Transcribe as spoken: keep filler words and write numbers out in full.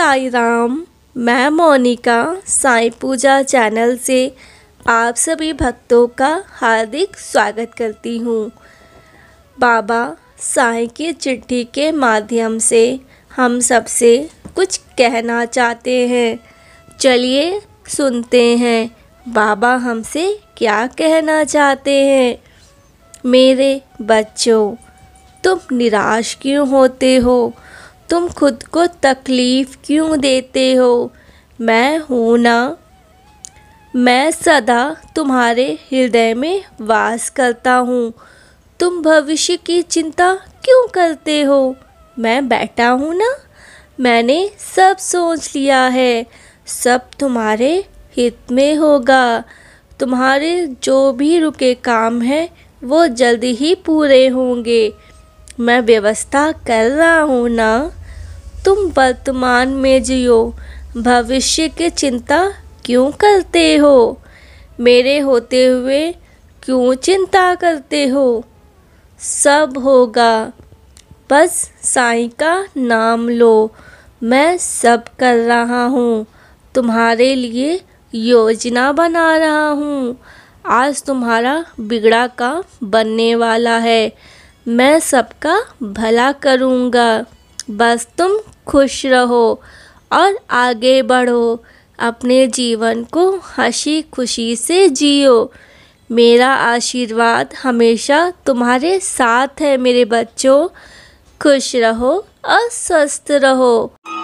साई राम। मैं मोनिका साईं पूजा चैनल से आप सभी भक्तों का हार्दिक स्वागत करती हूँ। बाबा साईं की चिट्ठी के माध्यम से हम सबसे कुछ कहना चाहते हैं। चलिए सुनते हैं बाबा हमसे क्या कहना चाहते हैं। मेरे बच्चों, तुम निराश क्यों होते हो? तुम खुद को तकलीफ़ क्यों देते हो? मैं हूँ ना। मैं सदा तुम्हारे हृदय में वास करता हूँ। तुम भविष्य की चिंता क्यों करते हो? मैं बैठा हूँ ना। मैंने सब सोच लिया है। सब तुम्हारे हित में होगा। तुम्हारे जो भी रुके काम हैं वो जल्दी ही पूरे होंगे। मैं व्यवस्था कर रहा हूँ ना। तुम वर्तमान में जियो, भविष्य की चिंता क्यों करते हो? मेरे होते हुए क्यों चिंता करते हो? सब होगा, बस साईं का नाम लो। मैं सब कर रहा हूँ। तुम्हारे लिए योजना बना रहा हूँ। आज तुम्हारा बिगड़ा का बनने वाला है। मैं सबका भला करूँगा। बस तुम खुश रहो और आगे बढ़ो। अपने जीवन को हंसी खुशी से जियो। मेरा आशीर्वाद हमेशा तुम्हारे साथ है मेरे बच्चों। खुश रहो और स्वस्थ रहो।